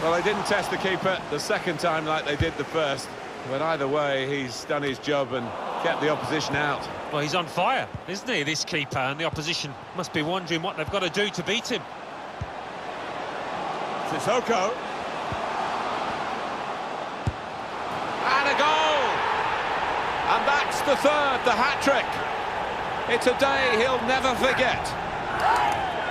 Well, they didn't test the keeper the second time like they did the first. But either way, he's done his job and kept the opposition out. Well, he's on fire, isn't he, this keeper? And the opposition must be wondering what they've got to do to beat him. Sissoko. And a goal! And that's the third, the hat-trick. It's a day he'll never forget.